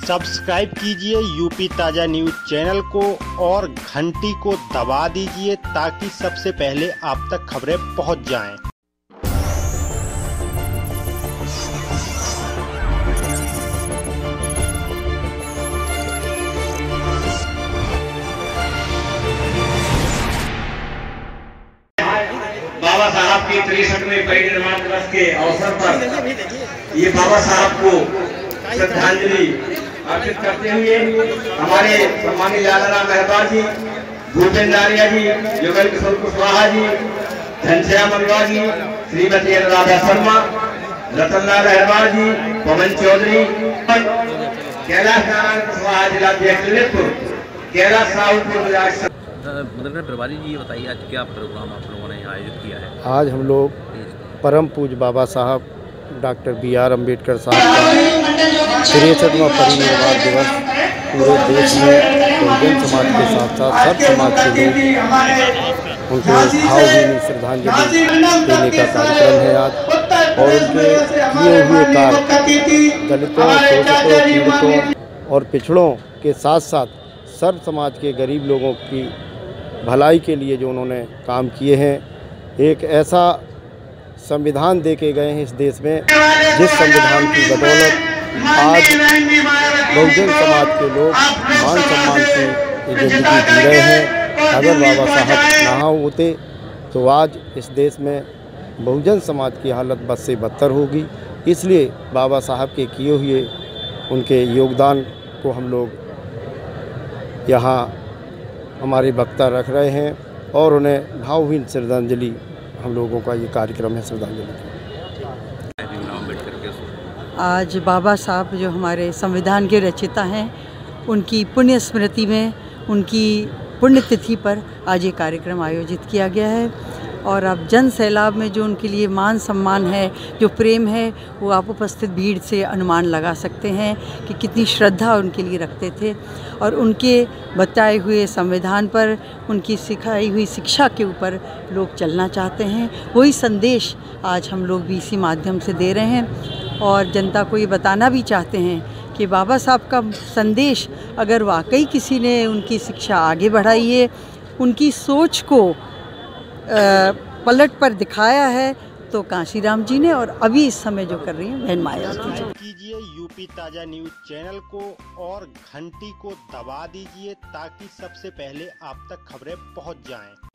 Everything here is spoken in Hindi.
सब्सक्राइब कीजिए यूपी ताजा न्यूज चैनल को और घंटी को दबा दीजिए ताकि सबसे पहले आप तक खबरें पहुंच जाएं। बाबा साहब की 63वें परिनिर्वाण दिवस के अवसर पर ये बाबा साहब को श्रद्धांजलि अर्पित करते हुए हमारे सम्मानित लालाराम मेहरबान जी, भूपेंद्र आर्या जी, युगल किशोर कुशवाहा जी, घनश्याम अग्रवाल जी, श्रीमती राधा शर्मा, रतनलाल मेहरबान जी, पवन चौधरी, कैलाश नारायण कुशवाहा जिलाध्यक्ष ललितपुर, कैलाश साहू मदन प्रभारी जी, ये बताइए आज क्या प्रोग्राम आप लोगों ने यहाँ आयोजित किया है। आज हम लोग परम पूज्य बाबा साहब डॉक्टर B.R. अम्बेडकर साहब का 63वां परिनिर्वाण दिवस पूरे देश में बहुजन समाज के साथ साथ सब समाज के लोग उनको भावभीनी श्रद्धांजलि देने का कार्यक्रम है आज। और उनके किए हुए कार्य दलितों, शोषितों, पीड़ितों और पिछड़ों के साथ साथ सर्व समाज के गरीब लोगों की भलाई के लिए जो उन्होंने काम किए हैं, एक ऐसा संविधान दे के गए हैं इस देश में जिस संविधान की बदौलत आज बहुजन समाज के लोग मान सम्मान की ज़िंदगी जी रहे हैं। अगर बाबा साहब ना होते तो आज इस देश में बहुजन समाज की हालत बद से बदतर होगी। इसलिए बाबा साहब के किए हुए उनके योगदान को हम लोग यहाँ हमारे वक्ता रख रहे हैं और उन्हें भावहीन श्रद्धांजलि हम लोगों का ये कार्यक्रम है श्रद्धांजलि। आज बाबा साहब जो हमारे संविधान के रचयिता हैं, उनकी पुण्य स्मृति में, उनकी पुण्यतिथि पर आज ये कार्यक्रम आयोजित किया गया है। और अब जन सैलाब में जो उनके लिए मान सम्मान है, जो प्रेम है, वो आप उपस्थित भीड़ से अनुमान लगा सकते हैं कि कितनी श्रद्धा उनके लिए रखते थे। और उनके बताए हुए संविधान पर, उनकी सिखाई हुई शिक्षा के ऊपर लोग चलना चाहते हैं। वही संदेश आज हम लोग भी इसी माध्यम से दे रहे हैं और जनता को ये बताना भी चाहते हैं कि बाबा साहब का संदेश अगर वाकई किसी ने उनकी शिक्षा आगे बढ़ाई है, उनकी सोच को पलट पर दिखाया है, तो कांशीराम जी ने, और अभी इस समय जो कर रही हैं बहन मायावती जी। कीजिए यूपी ताजा न्यूज चैनल को और घंटी को दबा दीजिए ताकि सबसे पहले आप तक खबरें पहुंच जाएं।